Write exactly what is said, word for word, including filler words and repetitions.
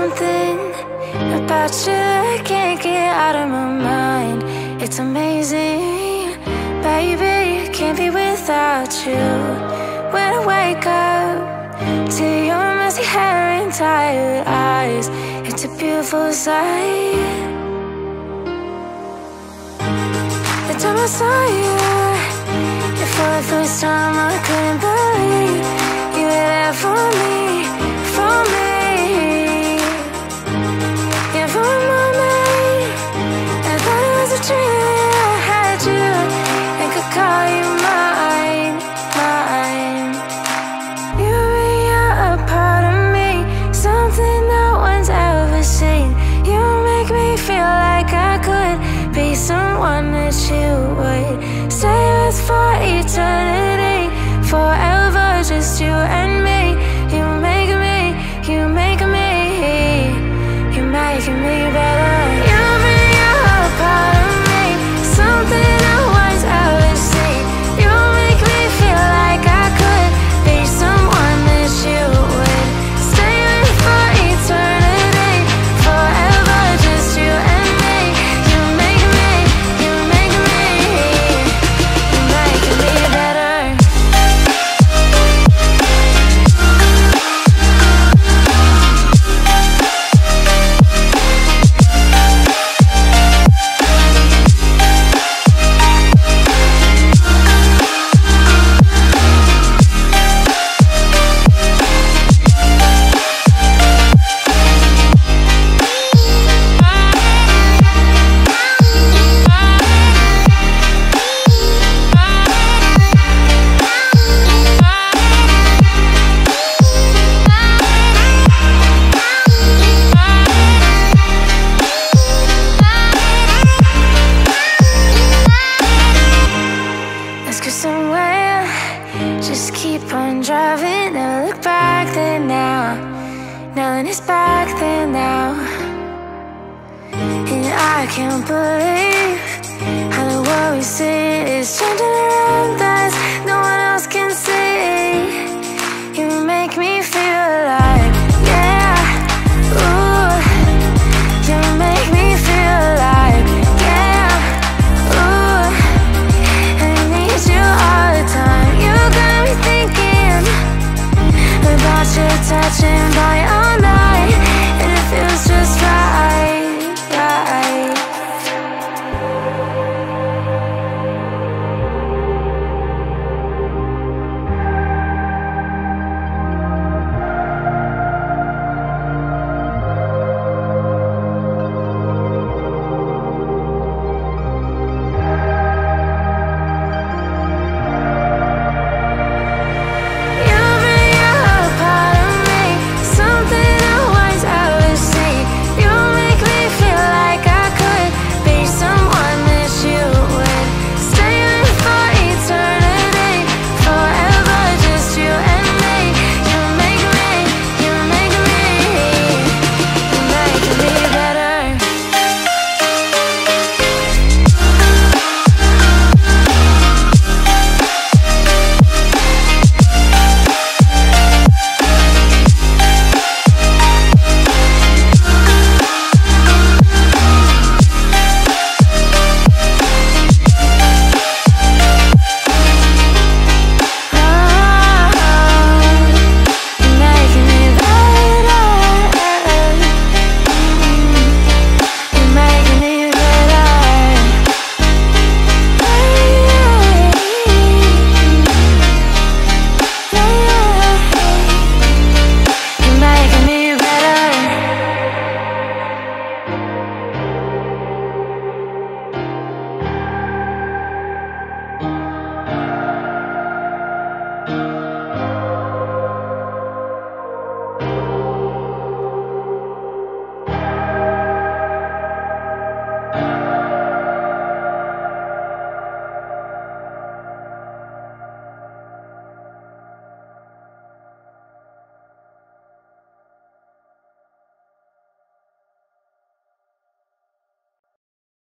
something about you I can't get out of my mind. It's amazing, baby, can't be without you. When I wake up to your messy hair and tired eyes, it's a beautiful sight. The time I saw you, and for the first time I couldn't believe you were there for me, for me. Yeah, for a moment I thought it was a dream. I had you and could call you mine, mine. You are a part of me, something no one's ever seen. You make me feel like I could be someone that you would stay with for eternity, forever, just you and me. You make me, you make me, you're making me better. You bring a part of me, something no one's ever seen. You make me feel like I could be someone that you would stay with for eternity, forever, just you and me. You make me, you make me, you're making me better. Let's go somewhere, just keep on driving. Never look back there now, nothing is back there now. And I can't believe how the world we see is changing around us.